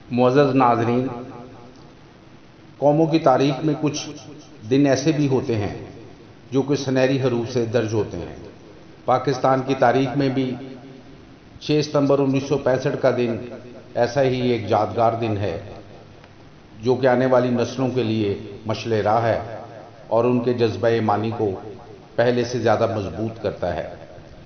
معزز ناظرین، قوموں کی تاریخ میں کچھ دن ایسے بھی ہوتے ہیں جو کہ سنہری حروف سے درج ہوتے ہیں۔ پاکستان کی تاریخ میں بھی 6 ستمبر 1965 کا دن ایسا ہی ایک یادگار دن ہے جو کہ آنے والی نسلوں کے لیے مشعل راہ ہے اور ان کے جذبہ ایمانی کو پہلے سے زیادہ مضبوط کرتا ہے۔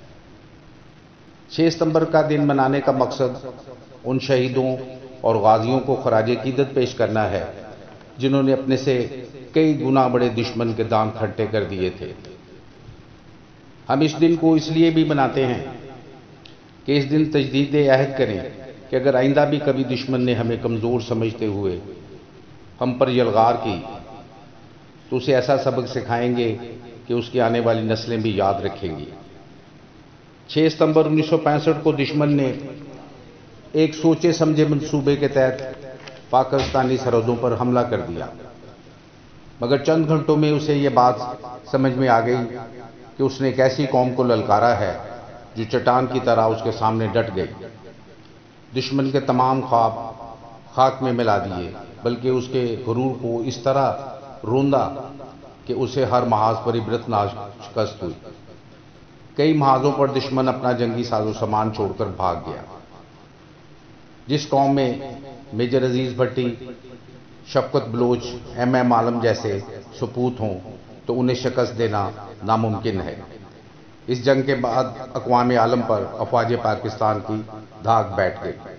6 ستمبر کا دن منانے کا مقصد ان شہیدوں اور غازیوں کو خراج عقیدت پیش کرنا ہے جنہوں نے اپنے سے کئی گنا بڑے دشمن کے دانت کھٹے کر دیے تھے۔ ہم اس دن کو اس لیے بھی مناتے ہیں کہ اس دن تجدید عہد کریں کہ اگر آئندہ بھی کبھی دشمن نے ہمیں کمزور سمجھتے ہوئے ہم پر یلغار کی تو اسے ایسا سبق سکھائیں گے کہ اس کی آنے والی نسلیں بھی یاد رکھیں گی۔ 6 ستمبر 1965 کو دشمن نے ایک سوچے سمجھے منصوبے کے تحت پاکستانی سرحدوں پر حملہ کر دیا، مگر چند گھنٹوں میں اسے یہ بات سمجھ میں آ گئی کہ اس نے ایک ایسی قوم کو للکارا ہے جو چٹان کی طرح اس کے سامنے ڈٹ گئی۔ دشمن کے تمام خواب خاک میں ملا دیے، بلکہ اس کے غرور کو اس طرح روندا کہ اسے ہر محاذ پر عبرتناک شکست ہوئی۔ کئی محاذوں پر دشمن اپنا جنگی ساز و سامان چھوڑ کر بھاگ گیا۔ جس قوم میں میجر عزیز بھٹی، شفقت بلوچ، ایم عالم جیسے سپوت ہوں تو انہیں شکست دینا ناممکن ہے۔ اس جنگ کے بعد اقوام عالم پر افواج پاکستان کی دھاک بیٹھ گئی۔